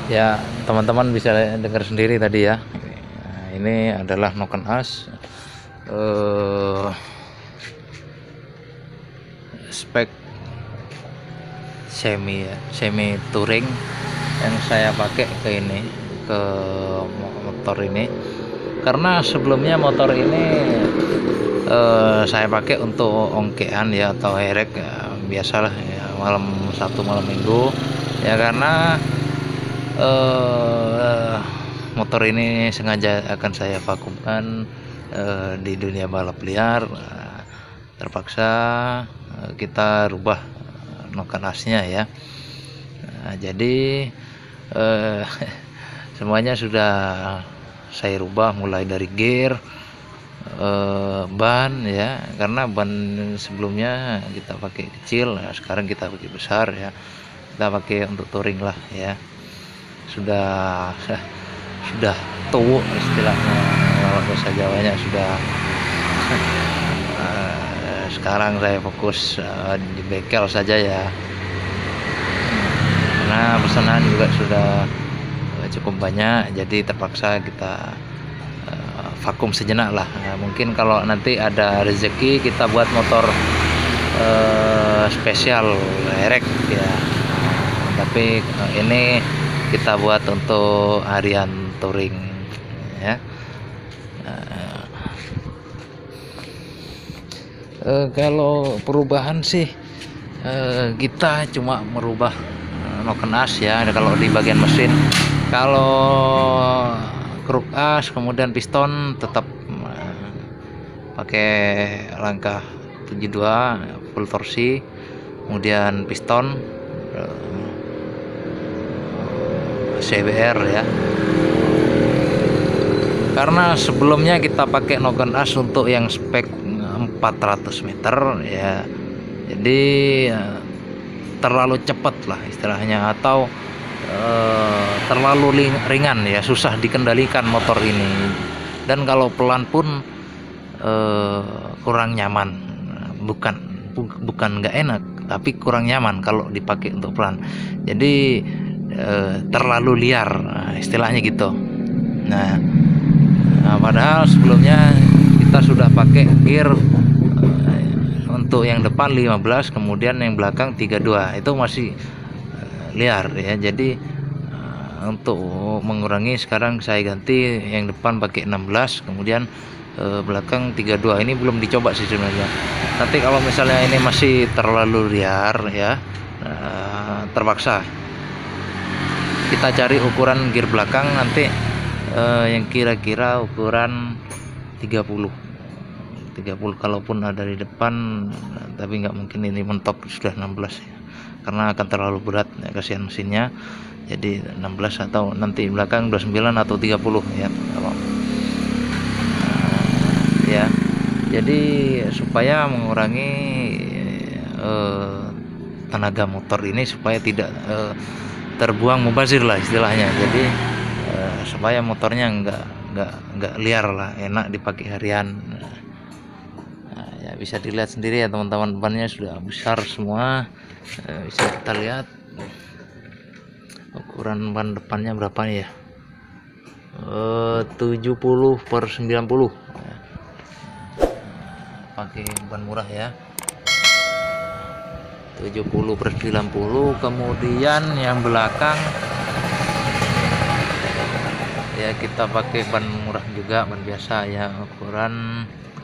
Ya, teman-teman bisa dengar sendiri tadi ya. Nah, ini adalah noken as spek semi touring yang saya pakai ke motor ini, karena sebelumnya motor ini saya pakai untuk ongkean ya, atau herek ya, biasalah ya, malam minggu ya, karena motor ini sengaja akan saya vakumkan di dunia balap liar. Terpaksa kita rubah noken asnya ya. Jadi semuanya sudah saya rubah, mulai dari gear, ban ya, karena ban sebelumnya kita pakai kecil, nah sekarang kita pakai besar ya, kita pakai untuk touring lah ya. Sudah tua istilahnya, kalau bahasa Jawanya sudah. Sekarang saya fokus di bengkel saja ya, karena pesanan juga sudah cukup banyak, jadi terpaksa kita vakum sejenak lah. Mungkin kalau nanti ada rezeki kita buat motor spesial herek ya, tapi ini kita buat untuk harian touring ya. Kalau perubahan sih kita cuma merubah noken as ya, kalau di bagian mesin. Kalau kruk as kemudian piston tetap pakai langkah 72 full torsi, kemudian piston CBR ya, karena sebelumnya kita pakai noken as untuk yang spek 400 meter ya, jadi terlalu cepat lah istilahnya, atau terlalu ringan ya, susah dikendalikan motor ini, dan kalau pelan pun kurang nyaman. Bukan nggak enak, tapi kurang nyaman kalau dipakai untuk pelan, jadi terlalu liar, istilahnya gitu. Nah, padahal sebelumnya kita sudah pakai gear untuk yang depan 15, kemudian yang belakang 32, itu masih liar ya. Jadi untuk mengurangi, sekarang saya ganti yang depan pakai 16, kemudian belakang 32. Ini belum dicoba sih sebenarnya. Nanti kalau misalnya ini masih terlalu liar ya, terpaksa kita cari ukuran gear belakang nanti yang kira-kira ukuran 30, kalaupun ada di depan, tapi nggak mungkin ini mentok sudah 16 ya, karena akan terlalu berat ya, kasihan mesinnya. Jadi 16, atau nanti belakang 29 atau 30 ya, ya. Jadi supaya mengurangi tenaga motor ini, supaya tidak terbuang mubazir lah istilahnya. Jadi supaya motornya nggak liar lah, enak dipakai harian. Nah, ya bisa dilihat sendiri ya teman-teman, bannya sudah besar semua. Bisa kita lihat ukuran ban depannya berapa nih ya, 70/90, pakai ban murah ya, 70/90. Kemudian yang belakang ya kita pakai ban murah juga, ban biasa ya, ukuran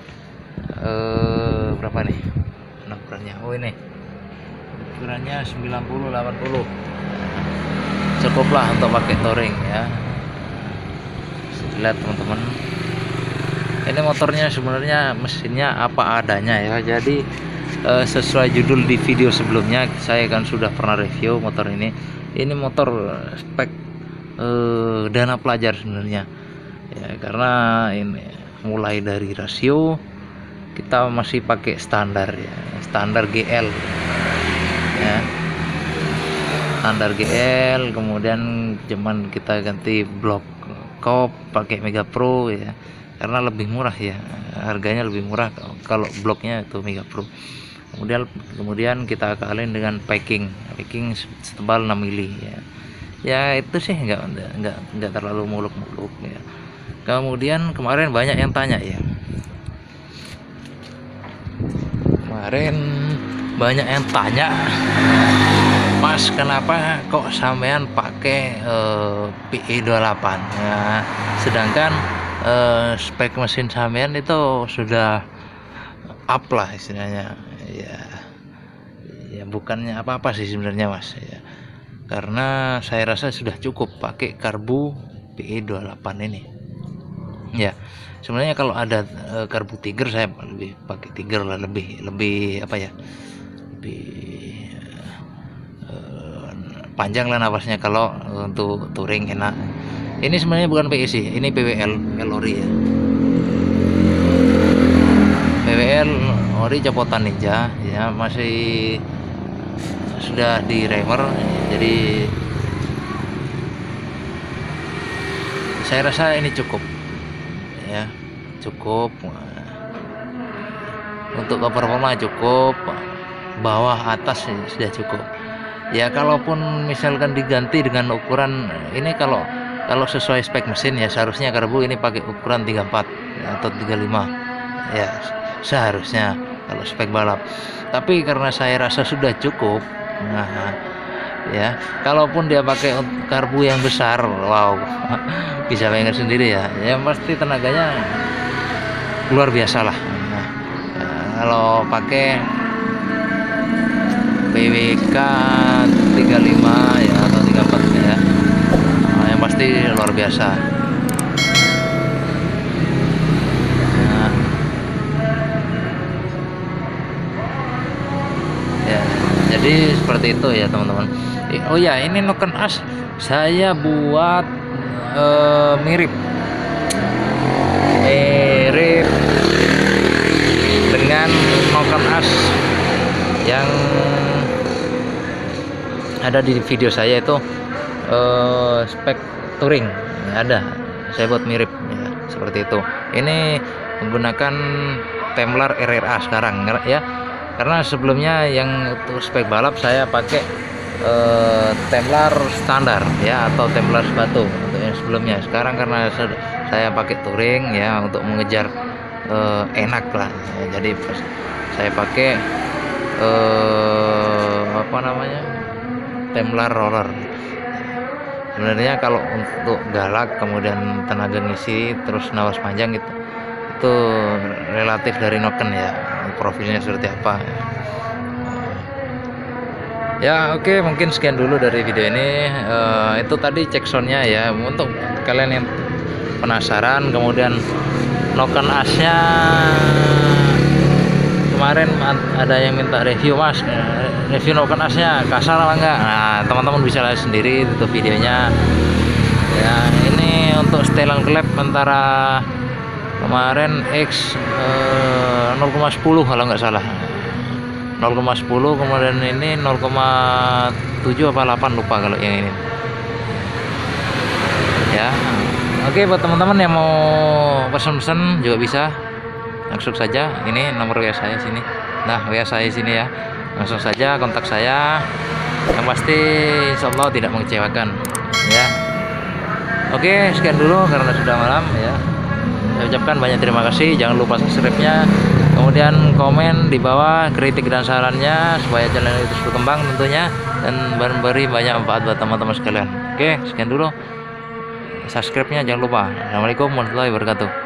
berapa nih ukurannya? Oh, ini ukurannya 90/80, cukuplah untuk pakai touring ya. Lihat teman-teman, ini motornya sebenarnya mesinnya apa adanya ya. Jadi sesuai judul di video sebelumnya, saya kan sudah pernah review motor ini. Ini motor spek dana pelajar sebenarnya ya, karena ini mulai dari rasio kita masih pakai standar ya, standar GL ya, standar GL. Kemudian zaman kita ganti blok kop pakai Mega Pro ya, karena lebih murah ya, harganya lebih murah kalau bloknya itu Mega Pro. Kemudian kita akalin dengan packing setebal 6 mili ya. Ya itu sih nggak terlalu muluk-muluk ya. Kemudian kemarin banyak yang tanya ya, kemarin banyak yang tanya, Mas kenapa kok sampean pakai PE28 ya, sedangkan spek mesin sampean itu sudah up lah istilahnya ya. Ya bukannya apa-apa sih sebenarnya Mas ya, karena saya rasa sudah cukup pakai karbu PE28 ini ya. Sebenarnya kalau ada karbu Tiger saya lebih pakai Tiger lah, lebih apa ya, lebih panjang lah napasnya kalau untuk touring enak. Ini sebenarnya bukan PE sih, ini PWL ori ya, PWL ori copotan Ninja ya, masih sudah di remer, jadi saya rasa ini cukup ya, cukup untuk performa, cukup bawah atas sudah cukup ya. Kalaupun misalkan diganti dengan ukuran ini, kalau sesuai spek mesin ya seharusnya karbu ini pakai ukuran 34 atau 35 ya seharusnya kalau spek balap, tapi karena saya rasa sudah cukup. Nah ya, kalaupun dia pakai karbu yang besar, wow, bisa bayangkan sendiri ya, yang pasti tenaganya luar biasa lah. Nah, kalau pakai PWK 35 ya atau 34 ya, yang pasti luar biasa. Nah, ya, jadi seperti itu ya teman-teman. Oh ya, ini noken as saya buat mirip dengan noken as yang ada di video saya itu, spek touring ada, saya buat mirip ya, seperti itu. Ini menggunakan Templar RRA sekarang ya, karena sebelumnya yang untuk spek balap saya pakai Templar standar ya, atau Templar batu untuk yang sebelumnya. Sekarang karena saya pakai touring ya, untuk mengejar enak lah ya, jadi saya pakai apa namanya, Templar roller. Sebenarnya kalau untuk galak kemudian tenaga ngisi terus napas panjang itu relatif dari noken ya, profilnya seperti apa ya. Oke, mungkin sekian dulu dari video ini. Itu tadi cek soundnya ya, untuk kalian yang penasaran. Kemudian noken asnya kemarin ada yang minta review, Mas, review noken asnya kasar apa enggak. Nah, teman-teman bisa lihat sendiri itu videonya ya. Ini untuk setelan klep antara kemarin X 0,10 kalau nggak salah, 0,10, kemudian ini 0,7 apa 8 lupa kalau yang ini ya. Oke, buat teman-teman yang mau pesan-pesan juga bisa langsung saja, ini nomor WA saya sini. Nah, WA saya sini ya, langsung saja kontak saya, yang pasti insyaallah tidak mengecewakan ya. Oke, sekian dulu karena sudah malam ya. Saya ucapkan banyak terima kasih, jangan lupa subscribe-nya, kemudian komen di bawah kritik dan sarannya supaya channel itu terus berkembang tentunya, dan memberi banyak manfaat buat teman-teman sekalian. Oke, sekian dulu, subscribe-nya jangan lupa. Assalamualaikum warahmatullahi wabarakatuh.